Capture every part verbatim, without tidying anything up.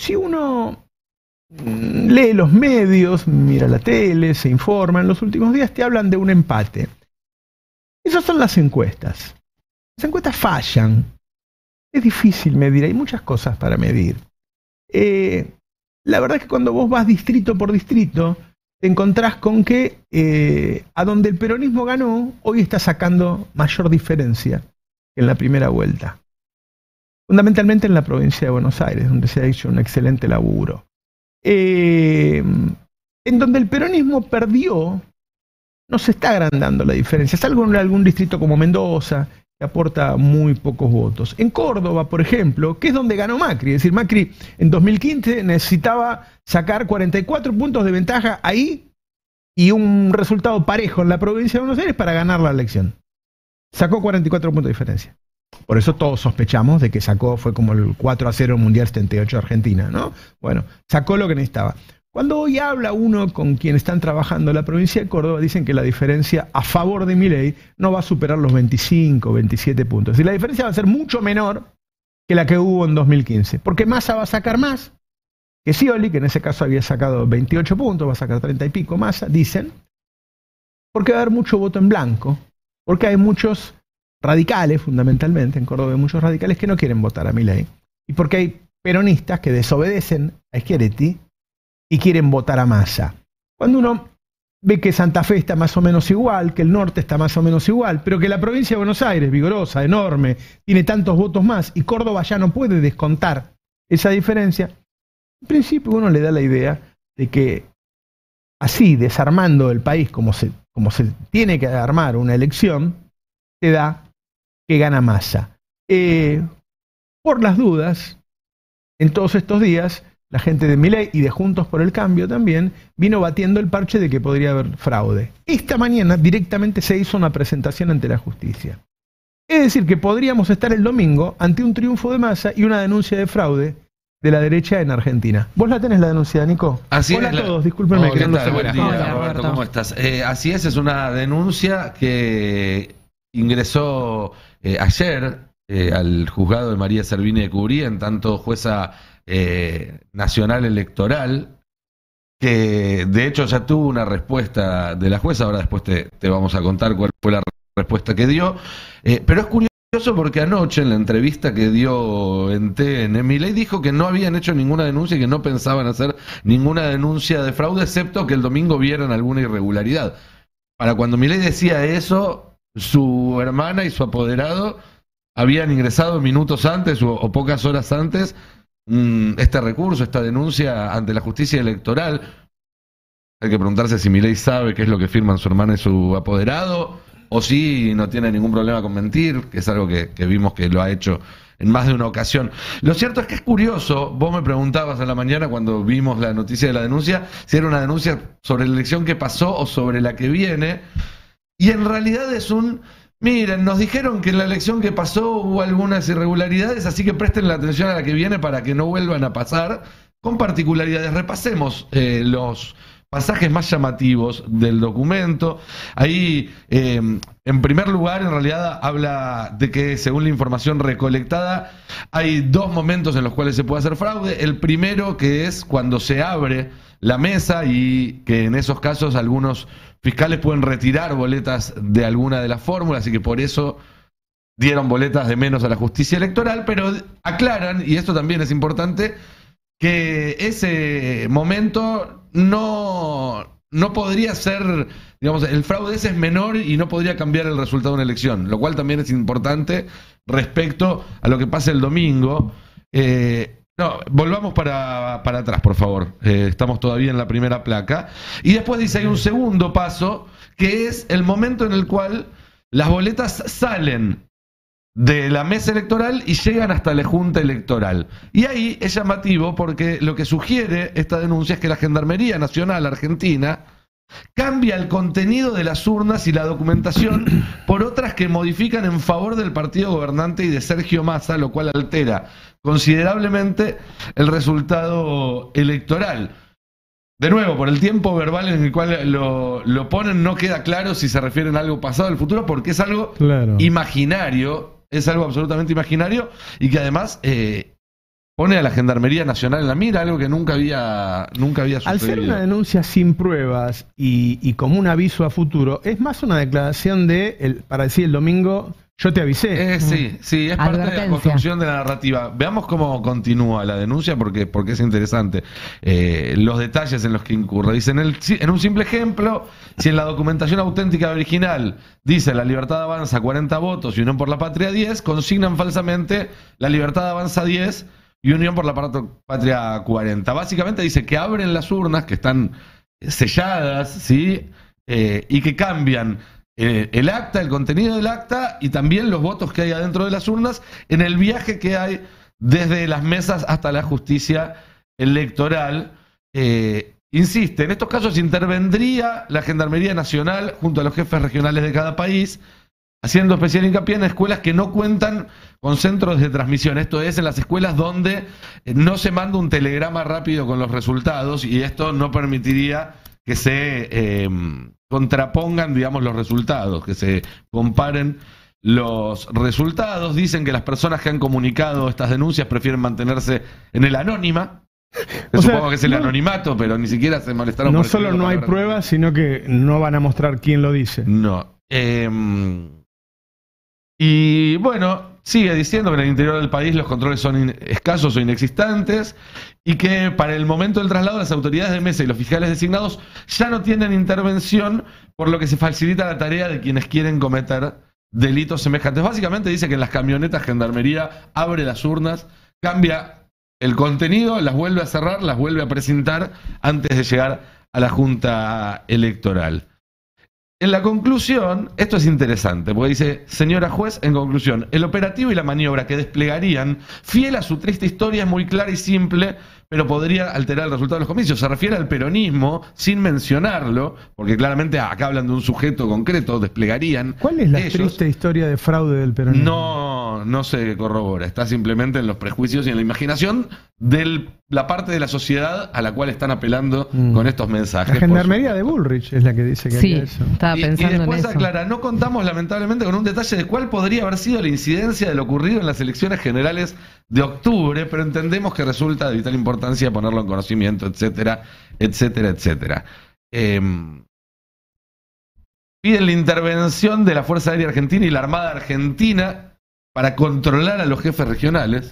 si uno lee los medios, mira la tele, se informa, en los últimos días te hablan de un empate. Esas son las encuestas. Las encuestas fallan. Es difícil medir, hay muchas cosas para medir. Eh, la verdad es que cuando vos vas distrito por distrito, te encontrás con que eh, a donde el peronismo ganó, hoy está sacando mayor diferencia que en la primera vuelta. Fundamentalmente en la provincia de Buenos Aires, donde se ha hecho un excelente laburo. Eh, en donde el peronismo perdió, no se está agrandando la diferencia, salvo en algún distrito como Mendoza, que aporta muy pocos votos. En Córdoba, por ejemplo, que es donde ganó Macri, es decir, Macri en dos mil quince necesitaba sacar cuarenta y cuatro puntos de ventaja ahí y un resultado parejo en la provincia de Buenos Aires para ganar la elección. Sacó cuarenta y cuatro puntos de diferencia. Por eso todos sospechamos de que sacó, fue como el cuatro a cero Mundial setenta y ocho Argentina, ¿no? Bueno, sacó lo que necesitaba. Cuando hoy habla uno con quien están trabajando en la provincia de Córdoba, dicen que la diferencia a favor de Milei no va a superar los veinticinco, veintisiete puntos. Es decir, la diferencia va a ser mucho menor que la que hubo en dos mil quince. Porque Massa va a sacar más que Scioli, que en ese caso había sacado veintiocho puntos, va a sacar treinta y pico Massa, dicen. Porque va a haber mucho voto en blanco. Porque hay muchos radicales, fundamentalmente, en Córdoba hay muchos radicales que no quieren votar a Milei. Y porque hay peronistas que desobedecen a Schiaretti y quieren votar a Massa. Cuando uno ve que Santa Fe está más o menos igual, que el norte está más o menos igual, pero que la provincia de Buenos Aires, vigorosa, enorme, tiene tantos votos más, y Córdoba ya no puede descontar esa diferencia, en principio uno le da la idea de que así, desarmando el país como se, como se tiene que armar una elección, se da que gana Massa. Eh, por las dudas, en todos estos días, la gente de Milei y de Juntos por el Cambio también vino batiendo el parche de que podría haber fraude. Esta mañana directamente se hizo una presentación ante la justicia. Es decir, que podríamos estar el domingo ante un triunfo de Massa y una denuncia de fraude de la derecha en Argentina. ¿Vos la tenés la denuncia, Nico? Así Hola es, a todos, discúlpenme. Oh, que ¿qué no tal? lo Buen día, Hola, Roberto, Roberto. ¿cómo estás? Eh, así es, es una denuncia que ingresó eh, ayer eh, al juzgado de María Servini de Cubrí, en tanto jueza eh, nacional electoral, que de hecho ya tuvo una respuesta de la jueza. Ahora después te, te vamos a contar cuál fue la respuesta que dio. Eh, pero es curioso porque anoche en la entrevista que dio en T N, Milei dijo que no habían hecho ninguna denuncia y que no pensaban hacer ninguna denuncia de fraude, excepto que el domingo vieran alguna irregularidad. Para cuando Milei decía eso, su hermana y su apoderado habían ingresado minutos antes o, o pocas horas antes mmm, este recurso, esta denuncia ante la justicia electoral. Hay que preguntarse si Milei sabe qué es lo que firman su hermana y su apoderado, o si no tiene ningún problema con mentir, que es algo que, que vimos que lo ha hecho en más de una ocasión. Lo cierto es que es curioso, vos me preguntabas a la mañana cuando vimos la noticia de la denuncia, si era una denuncia sobre la elección que pasó o sobre la que viene, y en realidad es un... Miren, nos dijeron que en la elección que pasó hubo algunas irregularidades, así que presten la atención a la que viene para que no vuelvan a pasar, con particularidades. Repasemos eh, los pasajes más llamativos del documento. Ahí, eh, en primer lugar, en realidad habla de que, según la información recolectada, hay dos momentos en los cuales se puede hacer fraude. El primero, que es cuando se abre la mesa y que en esos casos algunos fiscales pueden retirar boletas de alguna de las fórmulas y que por eso dieron boletas de menos a la justicia electoral, pero aclaran, y esto también es importante, que ese momento no, no podría ser, digamos, el fraude ese es menor y no podría cambiar el resultado de una elección, lo cual también es importante respecto a lo que pasa el domingo. Eh, No, volvamos para, para atrás, por favor. Eh, estamos todavía en la primera placa. Y después dice, hay un segundo paso, que es el momento en el cual las boletas salen de la mesa electoral y llegan hasta la Junta Electoral. Y ahí es llamativo porque lo que sugiere esta denuncia es que la Gendarmería Nacional Argentina cambia el contenido de las urnas y la documentación por otras que modifican en favor del partido gobernante y de Sergio Massa, lo cual altera considerablemente el resultado electoral. De nuevo, por el tiempo verbal en el cual lo, lo ponen, no queda claro si se refieren a algo pasado o del futuro, porque es algo Claro. imaginario, es algo absolutamente imaginario y que además... Eh, pone a la Gendarmería Nacional en la mira, algo que nunca había, nunca había sucedido. Al ser una denuncia sin pruebas y, y como un aviso a futuro, es más una declaración de, el, para decir el domingo, yo te avisé. Eh, sí, sí, es parte de la construcción de la narrativa. Veamos cómo continúa la denuncia porque, porque es interesante. Eh, los detalles en los que incurre. Dice, en, el, en un simple ejemplo, si en la documentación auténtica original dice la Libertad Avanza cuarenta votos y Unión por la Patria diez, consignan falsamente la Libertad Avanza diez y Unión por la Patria cuarenta. Básicamente dice que abren las urnas, que están selladas, ¿sí? Eh, y que cambian eh, el acta, el contenido del acta y también los votos que hay adentro de las urnas en el viaje que hay desde las mesas hasta la justicia electoral. Eh, insiste, en estos casos intervendría la Gendarmería Nacional junto a los jefes regionales de cada país, haciendo especial hincapié en escuelas que no cuentan con centros de transmisión. Esto es, en las escuelas donde no se manda un telegrama rápido con los resultados y esto no permitiría que se eh, contrapongan, digamos, los resultados, que se comparen los resultados. Dicen que las personas que han comunicado estas denuncias prefieren mantenerse en el anónima. O Supongo sea, que es el no, anonimato, pero ni siquiera se molestaron. No por solo no hay palabras. pruebas, sino que no van a mostrar quién lo dice. No. Eh, y bueno, sigue diciendo que en el interior del país los controles son escasos o inexistentes y que para el momento del traslado las autoridades de mesa y los fiscales designados ya no tienen intervención, por lo que se facilita la tarea de quienes quieren cometer delitos semejantes. Básicamente dice que en las camionetas Gendarmería abre las urnas, cambia el contenido, las vuelve a cerrar, las vuelve a presentar antes de llegar a la Junta Electoral. En la conclusión, esto es interesante, porque dice, señora juez, en conclusión, el operativo y la maniobra que desplegarían, fiel a su triste historia, es muy clara y simple, pero podría alterar el resultado de los comicios. Se refiere al peronismo, sin mencionarlo, porque claramente acá hablan de un sujeto concreto, desplegarían. ¿Cuál es la ellos. triste historia de fraude del peronismo? No, no se corrobora, está simplemente en los prejuicios y en la imaginación de la parte de la sociedad a la cual están apelando mm. con estos mensajes. La Gendarmería de Bullrich es la que dice que sí, haría eso. Estaba y, pensando y después en eso. aclara, no contamos lamentablemente con un detalle de cuál podría haber sido la incidencia de lo ocurrido en las elecciones generales de octubre, pero entendemos que resulta de vital importancia ponerlo en conocimiento, etcétera, etcétera, etcétera. Eh, piden la intervención de la Fuerza Aérea Argentina y la Armada Argentina para controlar a los jefes regionales.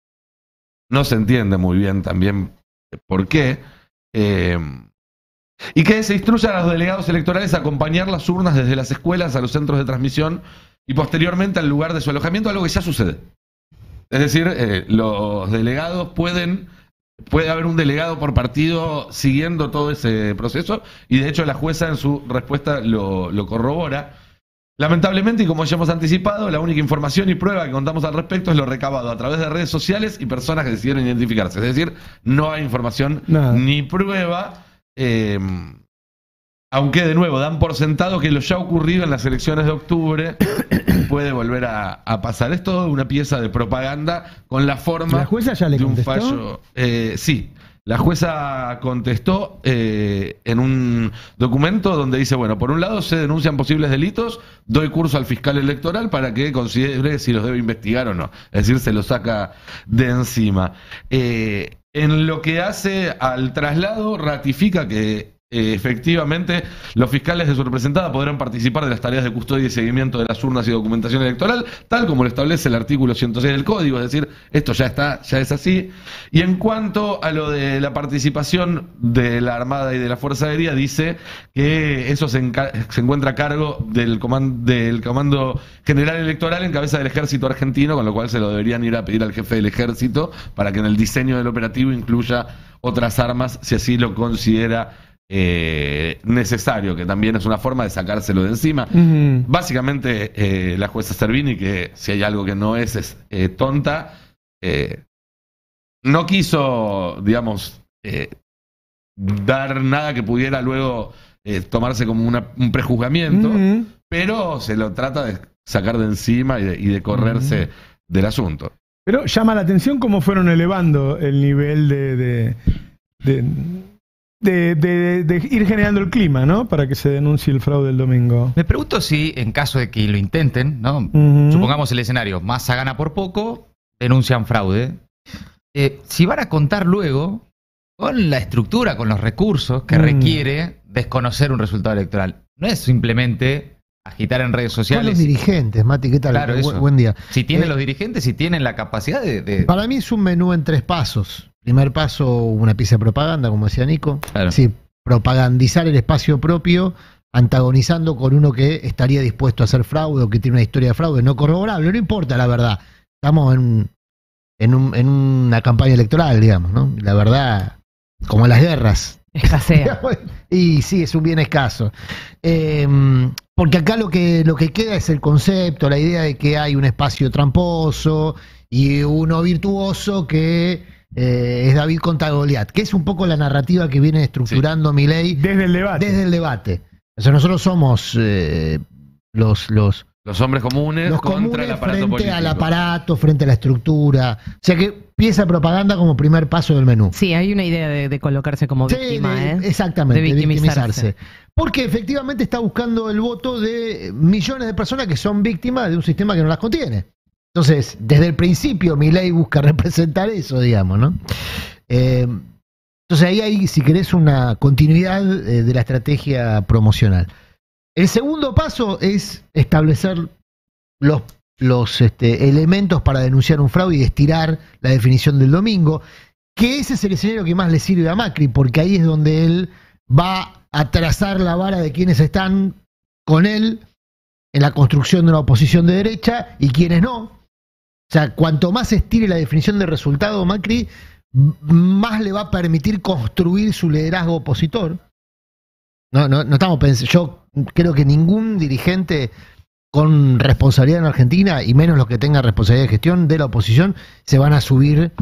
No se entiende muy bien también por qué. Eh, y que se instruyan a los delegados electorales a acompañar las urnas desde las escuelas a los centros de transmisión y posteriormente al lugar de su alojamiento, algo que ya sucede. Es decir, eh, los delegados pueden, puede haber un delegado por partido siguiendo todo ese proceso y de hecho la jueza en su respuesta lo, lo corrobora. Lamentablemente, y como ya hemos anticipado, la única información y prueba que contamos al respecto es lo recabado a través de redes sociales y personas que decidieron identificarse. Es decir, no hay información Nada. ni prueba, eh, aunque de nuevo dan por sentado que lo ya ocurrido en las elecciones de octubre puede volver a, a pasar. Es todo una pieza de propaganda con la forma ¿La jueza ya le de un contestó? fallo. Eh, sí. La jueza contestó eh, en un documento donde dice, bueno, por un lado se denuncian posibles delitos, doy curso al fiscal electoral para que considere si los debe investigar o no. Es decir, se lo saca de encima. Eh, en lo que hace al traslado, ratifica que Eh, efectivamente, los fiscales de su representada podrán participar de las tareas de custodia y seguimiento de las urnas y documentación electoral, tal como lo establece el artículo ciento seis del Código, es decir, esto ya está, ya es así. Y en cuanto a lo de la participación de la Armada y de la Fuerza Aérea, dice que eso se, se encuentra a cargo del, coman del Comando General Electoral en cabeza del Ejército Argentino, con lo cual se lo deberían ir a pedir al jefe del Ejército para que en el diseño del operativo incluya otras armas, si así lo considera Eh, necesario, que también es una forma de sacárselo de encima. Uh-huh. Básicamente, eh, la jueza Servini, que si hay algo que no es, es eh, tonta, eh, no quiso, digamos, eh, dar nada que pudiera luego eh, tomarse como una, un prejuzgamiento, uh-huh. pero se lo trata de sacar de encima y de, y de correrse uh-huh. del asunto. Pero llama la atención cómo fueron elevando el nivel de... de, de... De, de, de ir generando el clima, ¿no? Para que se denuncie el fraude el domingo. Me pregunto si, en caso de que lo intenten, ¿no? Uh-huh. Supongamos el escenario, Massa gana por poco, denuncian fraude. eh, si van a contar luego con la estructura, con los recursos que Mm. requiere desconocer un resultado electoral. No es simplemente agitar en redes Son sociales. los dirigentes, Mati, ¿qué tal? Claro, Bu- eso. Buen día. Si tienen Eh, los dirigentes, si tienen la capacidad de... de- Para mí es un menú en tres pasos. Primer paso, una pieza de propaganda, como decía Nico. Claro. Sí, propagandizar el espacio propio, antagonizando con uno que estaría dispuesto a hacer fraude o que tiene una historia de fraude no corroborable. No importa la verdad. Estamos en, en, un- en una campaña electoral, digamos, ¿no? La verdad, como en las guerras. Escasea. Y sí, es un bien escaso. Eh, porque acá lo que, lo que queda es el concepto, la idea de que hay un espacio tramposo y uno virtuoso que eh, es David contra Goliat, que es un poco la narrativa que viene estructurando Milei Desde el debate. desde el debate. O sea, nosotros somos eh, los, los, Los hombres comunes los contra comunes el aparato frente político. al aparato, frente a la estructura. O sea que pieza de propaganda como primer paso del menú. Sí, hay una idea de, de colocarse como Sí, víctima, de- ¿eh? exactamente, De de victimizarse. victimizarse. Porque efectivamente está buscando el voto de millones de personas que son víctimas de un sistema que no las contiene. Entonces, desde el principio, Milei busca representar eso, digamos, ¿no? Eh, entonces ahí hay, si querés, una continuidad eh, de la estrategia promocional. El segundo paso es establecer los, los este, elementos para denunciar un fraude y estirar la definición del domingo, que ese es el escenario que más le sirve a Macri, porque ahí es donde él va a trazar la vara de quienes están con él en la construcción de una oposición de derecha y quienes no. O sea, cuanto más estire la definición de resultado Macri, m- más le va a permitir construir su liderazgo opositor. No, no, no estamos pensando. Yo creo que ningún dirigente con responsabilidad en Argentina, y menos los que tengan responsabilidad de gestión de la oposición, se van a subir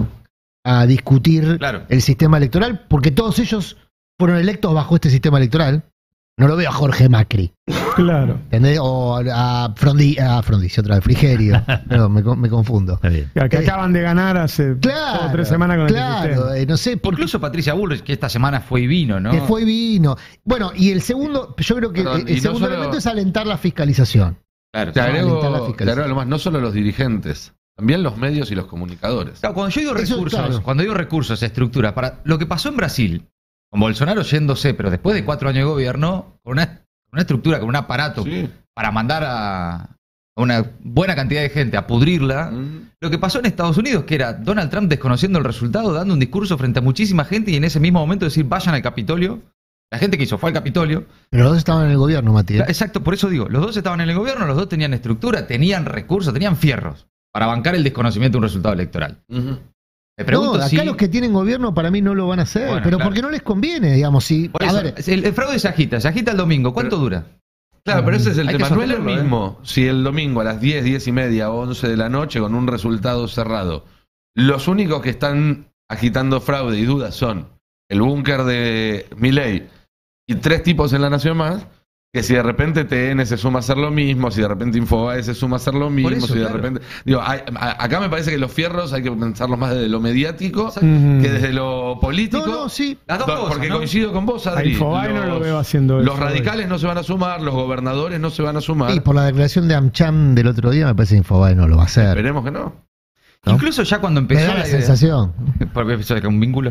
a discutir Claro. el sistema electoral, porque todos ellos fueron electos bajo este sistema electoral. No lo veo a Jorge Macri, Claro. ¿entendés? O a Frondi, a Frondizi, otra vez, Frigerio. No, me, con- me confundo. Está bien. Que Eh, acaban de ganar hace Claro, dos o tres semanas con claro, el sistema. eh, no sé, porque Incluso Patricia Bullrich, que esta semana fue y vino, ¿no? que fue y vino. Bueno, y el segundo, yo creo que Perdón, el y no segundo solo- elemento es alentar la fiscalización. Claro. Te No, alentar la agrego, te fiscalización. agrego algo más, no solo los dirigentes, también los medios y los comunicadores. Claro, cuando yo digo Eso, recursos, claro. cuando digo recursos, estructura, para lo que pasó en Brasil, con Bolsonaro yéndose, pero después de cuatro años de gobierno, con una, una estructura, con un aparato Sí. para mandar a, a una buena cantidad de gente a pudrirla. Mm. Lo que pasó en Estados Unidos, que era Donald Trump desconociendo el resultado, dando un discurso frente a muchísima gente y en ese mismo momento decir vayan al Capitolio. La gente que hizo fue al Capitolio. Pero los dos estaban en el gobierno, Matías. Exacto, por eso digo, los dos estaban en el gobierno, los dos tenían estructura, tenían recursos, tenían fierros para bancar el desconocimiento de un resultado electoral. Ujú. Me pregunto No, acá si... los que tienen gobierno para mí no lo van a hacer, Bueno, pero claro. porque no les conviene, digamos. Si, Por a eso, ver, el, el fraude se agita, se agita el domingo. ¿Cuánto dura? Claro, pero ese es el Hay que tema. No es lo sostenerlo, ¿eh? mismo si el domingo a las diez, diez y media o once de la noche con un resultado cerrado, los únicos que están agitando fraude y dudas son el búnker de Milei y tres tipos en La Nación Más, que si de repente T N se suma a hacer lo mismo, si de repente Infobae se suma a hacer lo mismo, eso, si de claro. repente... Digo, hay- a- acá me parece que los fierros hay que pensarlos más desde lo mediático Ujú. que desde lo político. no, no, sí. Las dos Do- cosas, porque ¿no? coincido con vos, A Adri. Infobae no lo veo haciendo Los eso radicales no se van a sumar, los gobernadores no se van a sumar. Y por la declaración de AmCham del otro día, me parece que Infobae no lo va a hacer. Esperemos que no. ¿no? Incluso ya cuando Me empezó da la la idea- sensación. Porque empezó con un vínculo.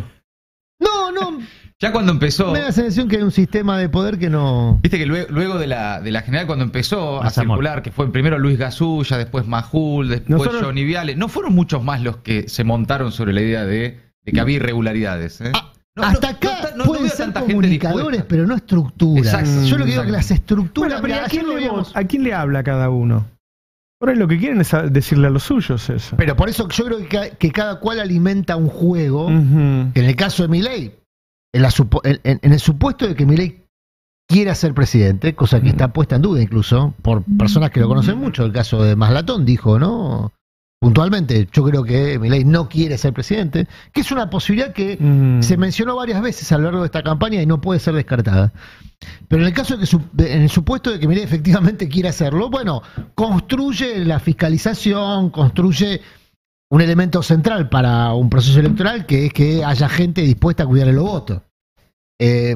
No, no, Ya cuando empezó... me da la sensación que hay un sistema de poder que no. Viste que luego, luego de, la, de la general, cuando empezó a Más amor. circular, que fue primero Luis Gasulla, después Majul, después Nosotros- Johnny Viale, no fueron muchos más los que se montaron sobre la idea de, de que había irregularidades. ¿eh? Ah, No, Hasta no, acá no, no, no pueden veo ser tanta gente comunicadores, dispuesta. pero no estructuras. Exacto, Yo lo que digo es que exacto. las estructuras. Bueno, pero ¿y mirá, ¿a quién, ayer le, lo veíamos- ¿a quién le habla cada uno? Por ahí lo que quieren es a- decirle a los suyos eso. Pero por eso yo creo que, ca- que cada cual alimenta un juego. Ujú. Que en el caso de Milei, en, la supo- en- en- en el supuesto de que Milei quiera ser presidente, cosa que está puesta en duda incluso por personas que lo conocen mucho, el caso de Maslatón dijo, ¿no? Puntualmente, yo creo que Milei no quiere ser presidente, que es una posibilidad que Mm. se mencionó varias veces a lo largo de esta campaña y no puede ser descartada. Pero en el caso de que su- de- en el supuesto de que Milei efectivamente quiera hacerlo, bueno, construye la fiscalización, construye un elemento central para un proceso electoral, que es que haya gente dispuesta a cuidar los votos. Eh,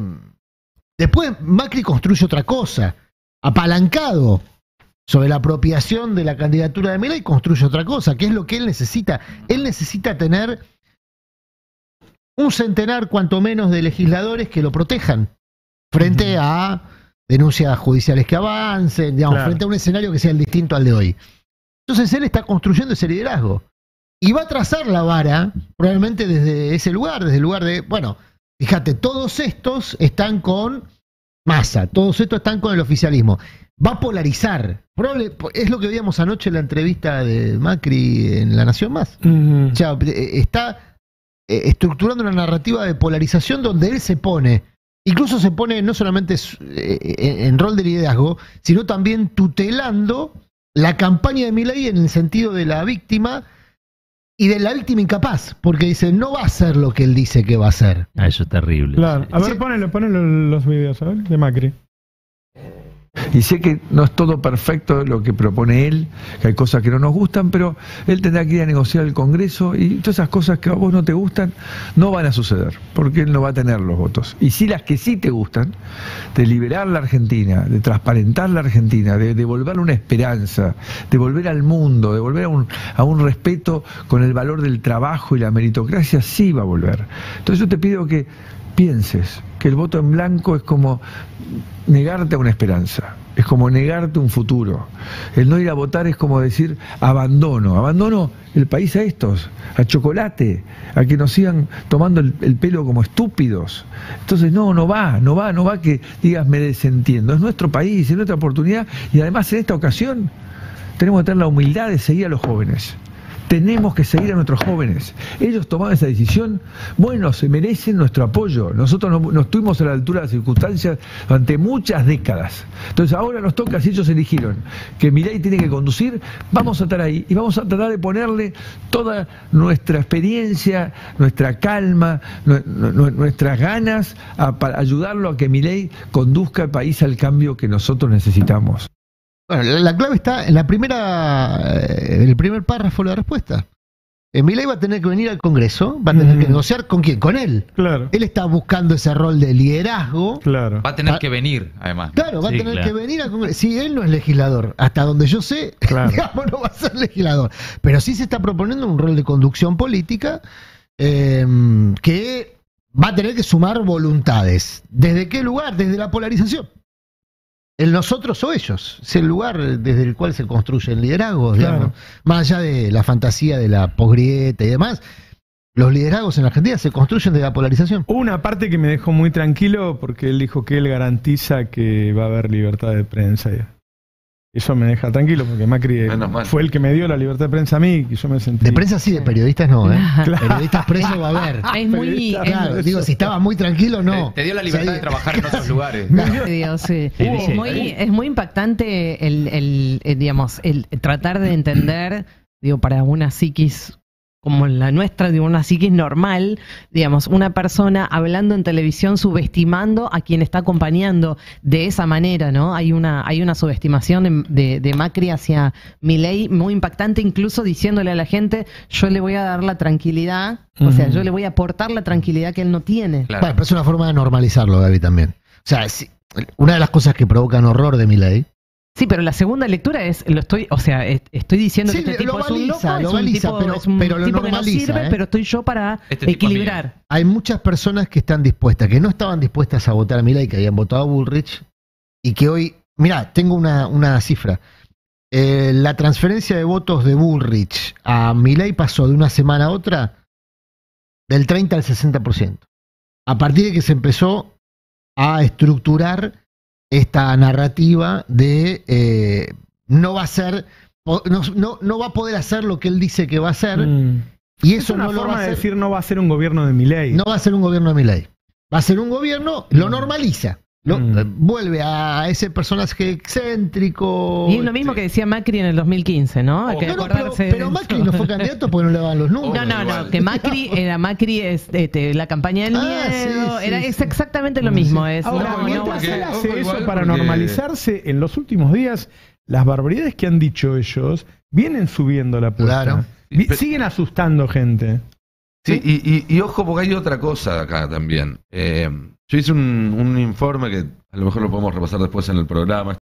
después Macri construye otra cosa, apalancado sobre la apropiación de la candidatura de Milei, construye otra cosa, que es lo que él necesita. Él necesita tener un centenar cuanto menos de legisladores que lo protejan frente uh-huh. a denuncias judiciales que avancen, digamos, claro. frente a un escenario que sea el distinto al de hoy. Entonces él está construyendo ese liderazgo y va a trazar la vara probablemente desde ese lugar, desde el lugar de, bueno, fíjate, todos estos están con Massa, todos estos están con el oficialismo. Va a polarizar. Probable, es lo que veíamos anoche en la entrevista de Macri en La Nación Más. Uh-huh. O sea, está estructurando una narrativa de polarización donde él se pone, incluso se pone no solamente en rol de liderazgo, sino también tutelando la campaña de Milei en el sentido de la víctima y de la víctima incapaz, porque dice, no va a hacer lo que él dice que va a hacer. Ah, eso es terrible. Claro. A ver, ponelo, ponelo los videos, a ver, de Macri. Y sé que no es todo perfecto lo que propone él, que hay cosas que no nos gustan, pero él tendrá que ir a negociar el Congreso y todas esas cosas que a vos no te gustan no van a suceder, porque él no va a tener los votos. Y sí, las que sí te gustan, de liberar la Argentina, de transparentar la Argentina, de devolverle una esperanza, de volver al mundo, de volver a un, a un respeto con el valor del trabajo y la meritocracia, sí va a volver. Entonces yo te pido que pienses que el voto en blanco es como negarte a una esperanza, es como negarte un futuro. El no ir a votar es como decir abandono, abandono el país a estos, a Chocolate, a que nos sigan tomando el, el pelo como estúpidos. Entonces no, no va, no va, no va que digas me desentiendo, es nuestro país, es nuestra oportunidad y además en esta ocasión tenemos que tener la humildad de seguir a los jóvenes. Tenemos que seguir a nuestros jóvenes. Ellos tomaron esa decisión, bueno, se merecen nuestro apoyo. Nosotros no, no estuvimos a la altura de las circunstancias durante muchas décadas. Entonces ahora nos toca, si ellos eligieron que Milei tiene que conducir, vamos a estar ahí y vamos a tratar de ponerle toda nuestra experiencia, nuestra calma, nu, nu, nuestras ganas a, para ayudarlo a que Milei conduzca el país al cambio que nosotros necesitamos. Bueno, la, la clave está en la primera, eh, el primer párrafo de la respuesta. Eh, Milei va a tener que venir al Congreso, va a tener mm. que negociar con quién, con él. Claro. Él está buscando ese rol de liderazgo. Claro. Va a tener Va, que venir, además. Claro, va sí, a tener claro. que venir al Congreso. Sí, él no es legislador, hasta donde yo sé, claro. digamos, no va a ser legislador. Pero sí se está proponiendo un rol de conducción política eh, que va a tener que sumar voluntades. ¿Desde qué lugar? Desde la polarización. El nosotros o ellos, es el lugar desde el cual se construye el liderazgo, digamos. Claro. Más allá de la fantasía de la posgrieta y demás, los liderazgos en la Argentina se construyen de la polarización. Una parte que me dejó muy tranquilo porque él dijo que él garantiza que va a haber libertad de prensa. Eso me deja tranquilo porque Macri fue el que me dio la libertad de prensa a mí y yo me sentí... De prensa sí, de periodistas no, ¿eh? Claro. Periodistas presos va a haber. Es muy... Claro, es, digo, si estaba muy tranquilo, no. Te, te dio la libertad o sea, de trabajar en otros lugares. No. Dios, sí. es, muy, es muy impactante el, el, el, digamos, el tratar de entender, digo, para una psiquis como la nuestra, digo, una psiquis normal, digamos, una persona hablando en televisión subestimando a quien está acompañando de esa manera, ¿no? Hay una, hay una subestimación de, de Macri hacia Milei muy impactante, incluso diciéndole a la gente, yo le voy a dar la tranquilidad, uh-huh. o sea, yo le voy a aportar la tranquilidad que él no tiene. Claro. Bueno, pero es una forma de normalizarlo, Gaby, también. O sea, si, una de las cosas que provocan horror de Milei. Sí, pero la segunda lectura es, lo estoy, o sea, estoy diciendo sí, que este tipo baliza, es un loco, lo es un baliza, tipo, pero, es un pero lo tipo que no normaliza, sirve, ¿eh? pero estoy yo para este equilibrar. Hay muchas personas que están dispuestas, que no estaban dispuestas a votar a Milei, que habían votado a Bullrich, y que hoy, mirá, tengo una, una cifra. Eh, la transferencia de votos de Bullrich a Milei pasó de una semana a otra del treinta al sesenta por ciento. A partir de que se empezó a estructurar esta narrativa de eh, no va a ser, no, no, no va a poder hacer lo que él dice que va a hacer, mm. y eso es una no forma lo va a hacer, de decir no va a ser un gobierno de Milei. No va a ser un gobierno de Milei. Va a ser un gobierno, lo normaliza. Lo, mm. Vuelve a ese personaje excéntrico. Y es lo mismo que decía Macri en el dos mil quince, ¿no? Hay que no, no, pero, pero Macri no fue candidato porque no le daban los números. No, no, no, que Macri era Macri es este, la campaña del ah, miedo, sí, sí, era, sí. Es exactamente lo mismo. Es, ahora, no, mientras no, él hace ojo, eso igual, para porque... normalizarse, en los últimos días, las barbaridades que han dicho ellos vienen subiendo la apuesta. Claro. Vi, siguen asustando gente. Sí, ¿sí? Y, y, y ojo, porque hay otra cosa acá también. Eh, yo hice un, un informe que a lo mejor lo podemos repasar después en el programa.